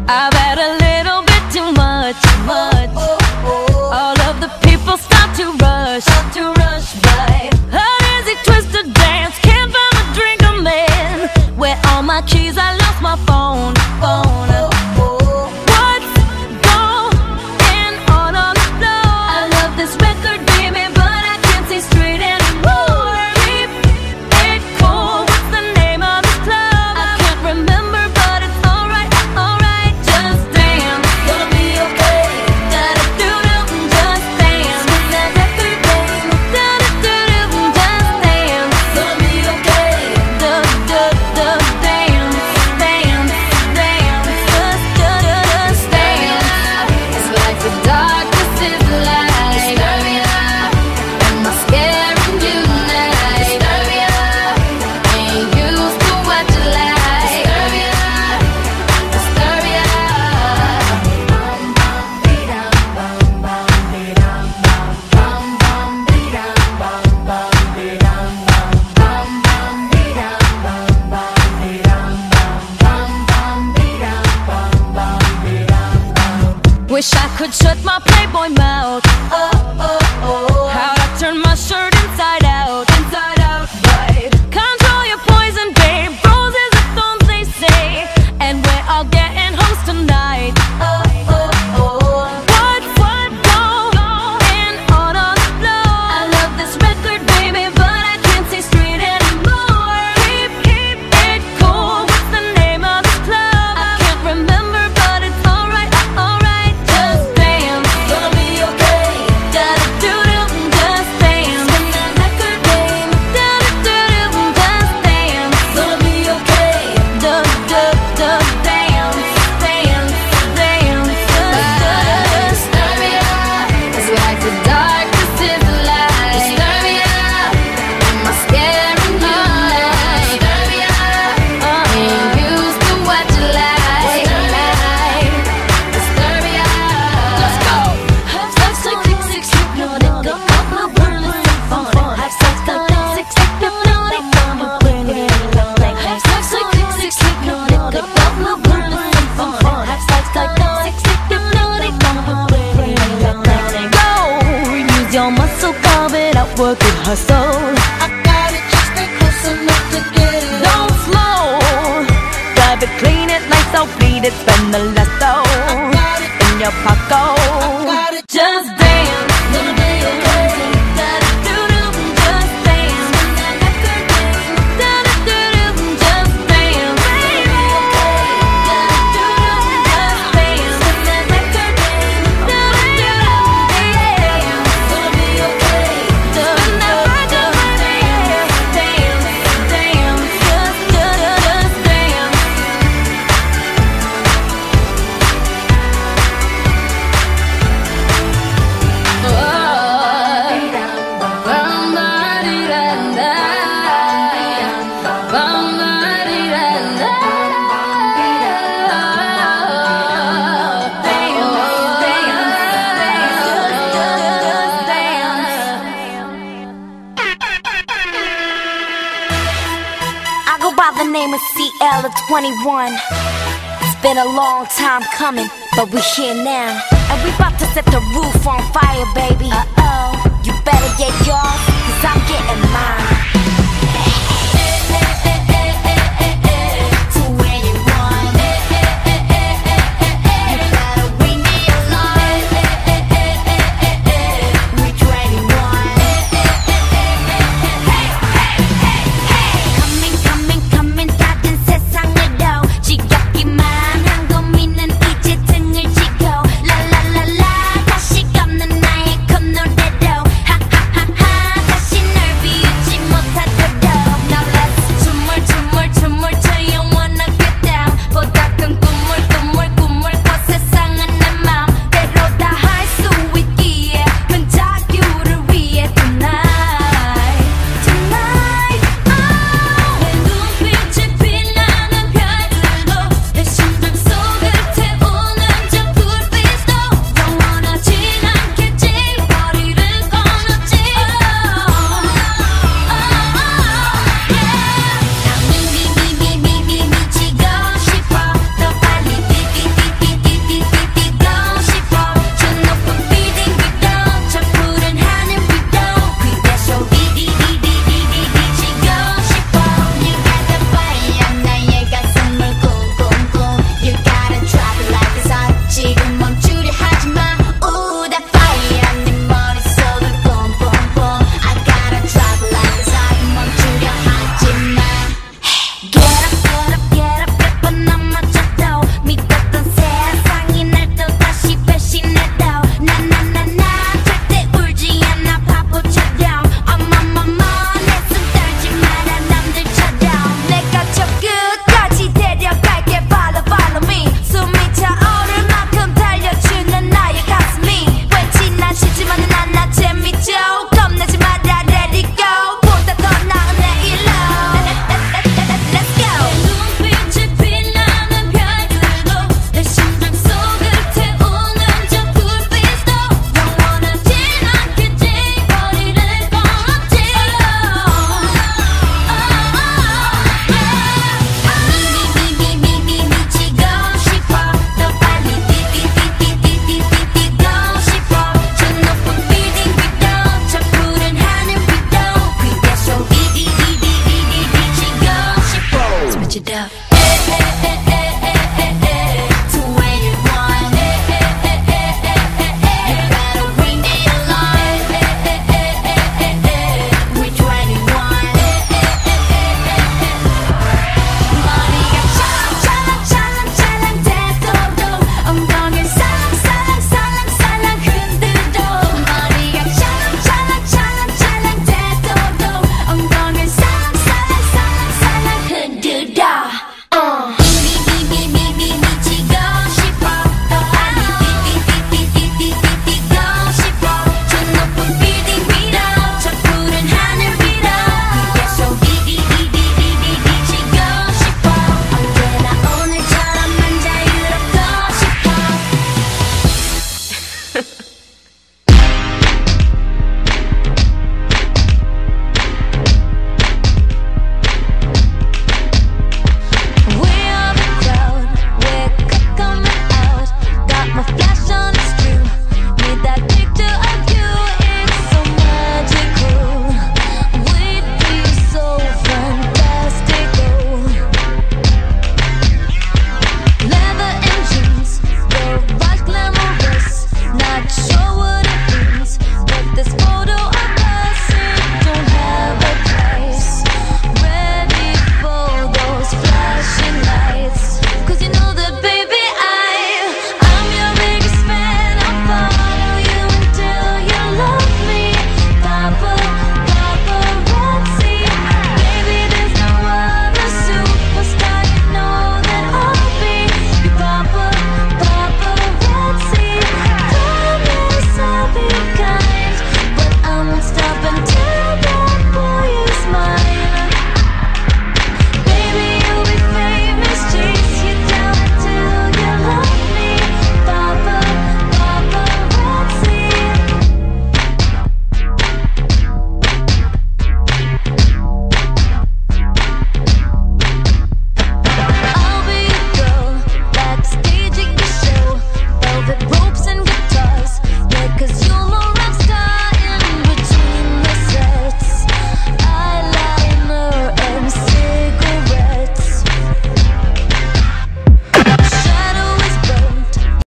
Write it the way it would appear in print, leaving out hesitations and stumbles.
I've had a little bit too much. All of the people start to rush, right? An easy twisted dance, can't find a drink I'm in. Where all my keys? I lost my phone. What's going on the floor? I love this record, baby, but I can't see straight anymore. Keep it cool. What's the name of this club? I can't remember, but it's alright. Just dance, gonna be okay. Da-da-do-do, just dance. Spin that record, baby. Da-da-do-do, just dance. Gonna be okay. Da-da-da, dance, just dance. It's like the darkness is the light. Stir me up, am I scaring you tonight? Stir me up, ain't used to what you like. Stir me up, stir me up. Bum bum be-dum, bum bum be-dum, bum bum be-dum, bum bum be-dum, bum bum be-dum, bum bum be-dum, bum bum be-dum, bum bum be-dum. Wish I could shut my Playboy mouth. How'd I turn my shirt inside out? Right. Control your poison, babe. Roses are thorns, they say, and we're all getting hoes tonight. What's going on the floor? I love this record, baby, but I can't see straight anymore. Keep it cool. What's the name of this club? I can't remember, but it's alright. Just dance, gonna be okay. Da-da-do-do, just dance. Spin that record, babe. Da-da-do-do, just dance. Gonna be okay. Da-da-da, dance. Just stir me up. It's like the darkness is the light. Stir me up, am I scaring you tonight? Stir me up, ain't used to what you like. Stir me up, let's go. Have sex like six, hypnotic, go up my burn, listen fun. Have sex like six, hypnotic, come on, bring it along. Have sex like six, hypnotic, go up my burn, listen fun. Have sex like six, hypnotic, come on, bring it along. Go, use your muscle, carve it out, work it, hustle. I got it, just stay close enough to get it. Don't slow, drive it, clean it, lights out, bleed it, spend the last dough in your pocket. Got it, Just dance, gonna be okay. Da-da-do-do, just dance. Spin that record, babe. Da-da-do-do, just dance. Da-da-do-do, just dance. Spin that record, babe. Da-da-do-do, dance. Gonna be okay. Spin that record, babe. Dance, just dance. I go by the name of CL of 21. It's been a long time coming, but we here now. And we about to set the roof on fire, baby. You better get yours, cause I'm getting mine.